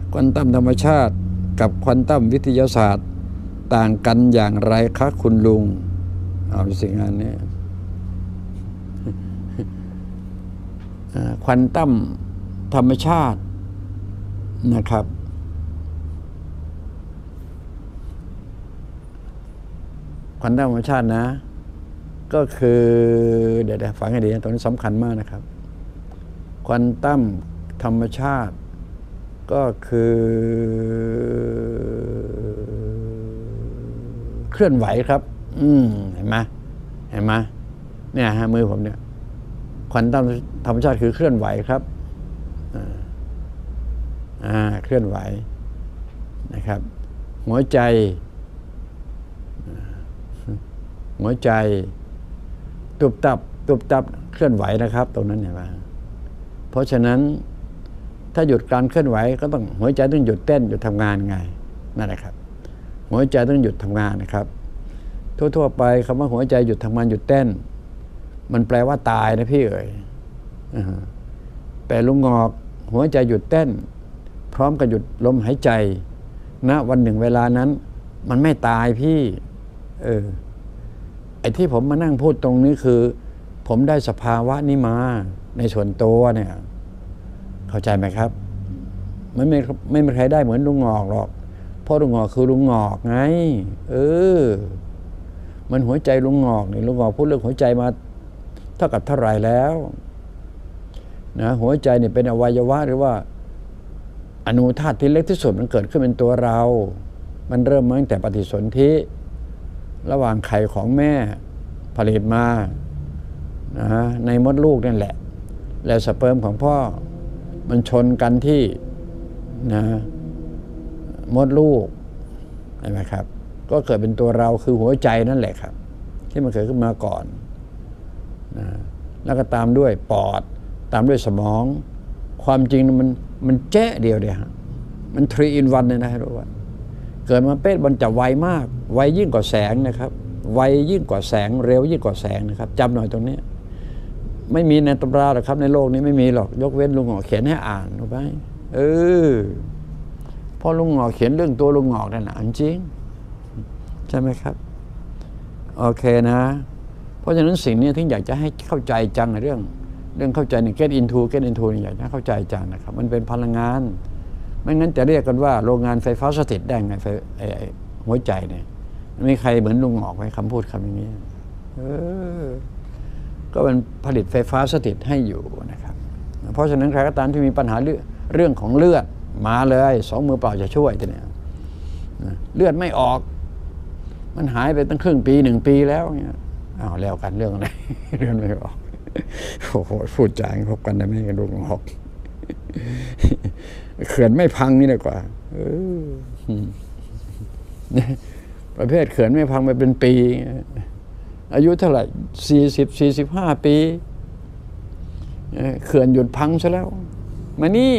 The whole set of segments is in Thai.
ควอนตัมธรรมชาติกับควอนตัมวิทยาศาสตร์ต่างกันอย่างไรคะคุณลุงเอาสิ่งงานนี้ควอนตัมธรรมชาตินะครับควอนตัมธรรมชาตินะก็คือเดี๋ยวฟังให้ดีนะตรงนี้สำคัญมากนะครับควอนตัมธรรมชาติก็คือเคลื่อนไหวครับเห็นไหมเนี่ยฮะมือผมเนี่ยควอนตัมธรรมชาติคือเคลื่อนไหวครับเคลื่อนไหวนะครับหัวใจตุบตับเคลื่อนไหวนะครับตรงนั้นเห็นไหมเพราะฉะนั้นถ้าหยุดการเคลื่อนไหวก็ต้องหัวใจต้องหยุดเต้นหยุดทำงานไงนั่นแหละครับหัวใจต้องหยุดทำงานนะครับทั่วไปคำว่าหัวใจหยุดทำงานหยุดเต้นมันแปลว่าตายนะพี่เอ๋ยแต่ลุงงอกหัวใจหยุดเต้นพร้อมกับหยุดลมหายใจณวันหนึ่งเวลานั้นมันไม่ตายพี่ไอ้ที่ผมมานั่งพูดตรงนี้คือผมได้สภาวะนี้มาในส่วนตัวเนี่ยเข้าใจไหมครับไม่มีใครได้เหมือนลุงงอกหรอกเพราะลุงงอกคือลุงงอกไงมันหัวใจลุงงอกนี่ลุงงอกพูดเรื่องหัวใจมาเท่ากับเท่าไหร่แล้วนะหัวใจเนี่ยเป็นอวัยวะหรือว่าอนูธาตุที่เล็กที่สุดมันเกิดขึ้นเป็นตัวเรามันเริ่มมาตั้งแต่ปฏิสนธิระหว่างไข่ของแม่ผลิตมานะในมดลูกนั่นแหละแล้วสเปิร์มของพ่อมันชนกันที่นะมดลูกเห็นไหมครับก็เกิดเป็นตัวเราคือหัวใจนั่นแหละครับที่มันเกิดขึ้นมาก่อนนะแล้วก็ตามด้วยปอดตามด้วยสมองความจริงมันแจ๊ะเดียวฮะมัน3 in 1เลยนะรู้ว่าเกิดมาเป๊ะมันจะไวมากไวยิ่งกว่าแสงนะครับไวยิ่งกว่าแสงเร็วยิ่งกว่าแสงนะครับจำหน่อยตรงนี้ไม่มีในตำราหรอกครับในโลกนี้ไม่มีหรอกยกเว้นลุงหงอกเขียนให้อ่านถูกไหมพอลุงหงอกเขียนเรื่องตัวลุงหงอกนั่นแหละจริงใช่ไหมครับโอเคนะเพราะฉะนั้นสิ่งนี้ถึงอยากจะให้เข้าใจจังในเรื่องเข้าใจใน get into อยากให้เข้าใจจังนะครับมันเป็นพลังงานไม่งั้นจะเรียกกันว่าโรงงานไฟฟ้าสถิตได้ไงหัวใจเนี่ยมีใครเหมือนลุงหงอกไหมคำพูดคำอย่างนี้ก็เป็นผลิตไฟฟ้าสถิตให้อยู่นะครับเพราะฉะนั้นใครก็ตามที่มีปัญหาเรื่องของเลือดมาเลย2 มือเปล่าจะช่วยทีนี้เลือดไม่ออกมันหายไปตั้งครึ่งปี1 ปีแล้วเนี่ยแล้วกันเรื่องอะไรเลือดไม่ออกโอ้โหพูดจางพบกันได้ไหมกันลุงหอกเขื่อนไม่พังนี่ดีกว่าประเภทเขื่อนไม่พังไปเป็นปีอายุเท่าไหร่40-45 ปีเขื่อนหยุดพังซะแล้วมานี่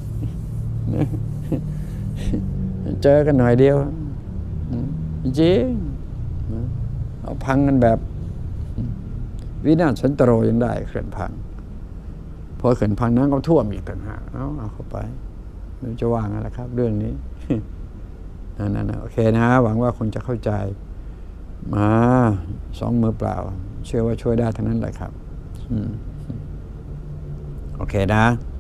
เจอกันหน่อยเดียวจริงเอาพังกันแบบวินาศสันตโรยังได้เขื่อนพังพอเขื่อนพังน้ำก็ท่วมอีกต่างหากเอาเข้าไปไม่จะว่างอะไรครับเรื่องนี้นั่นโอเคนะหวังว่าคุณจะเข้าใจมา2 มือเปล่าเชื่อว่าช่วยได้ทั้งนั้นแหละครับโอเคนะ